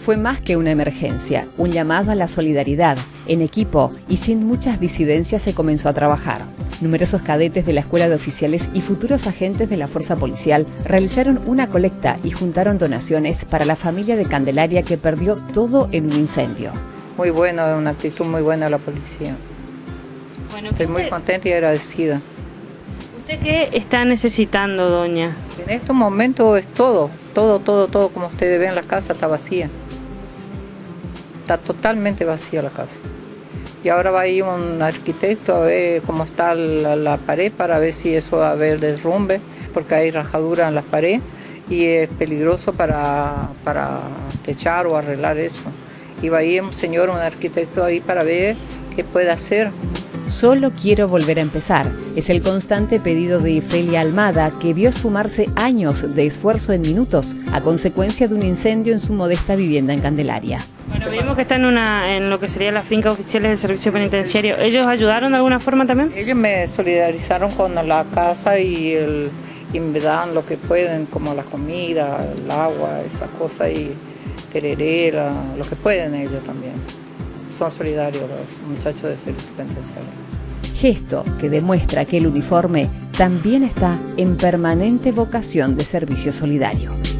Fue más que una emergencia, un llamado a la solidaridad. En equipo y sin muchas disidencias se comenzó a trabajar. Numerosos cadetes de la Escuela de Oficiales y futuros agentes de la Fuerza Policial realizaron una colecta y juntaron donaciones para la familia de Candelaria que perdió todo en un incendio. Muy bueno, una actitud muy buena de la policía. Bueno, estoy muy contenta y agradecida. ¿Usted qué está necesitando, doña? En estos momentos es todo, como ustedes ven, la casa está vacía. Está totalmente vacía la casa. Y ahora va a ir un arquitecto a ver cómo está la pared para ver si eso va a haber derrumbe, porque hay rajadura en la pared y es peligroso para techar o arreglar eso. Y va a ir un arquitecto ahí para ver qué puede hacer. Solo quiero volver a empezar. Es el constante pedido de Ifelia Almada, que vio esfumarse años de esfuerzo en minutos a consecuencia de un incendio en su modesta vivienda en Candelaria. Bueno, vimos que está en lo que sería la finca oficiales del servicio penitenciario. ¿Ellos ayudaron de alguna forma también? Ellos me solidarizaron con la casa y me dan lo que pueden, como la comida, el agua, esas cosas, y tereré, lo que pueden ellos también. Son solidarios los muchachos del servicio penitenciario. Gesto que demuestra que el uniforme también está en permanente vocación de servicio solidario.